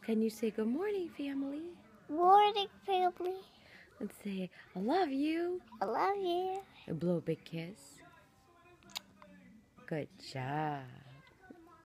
Can you say good morning, family? Morning, family. Let's say, I love you. I love you. And blow a big kiss. Good job.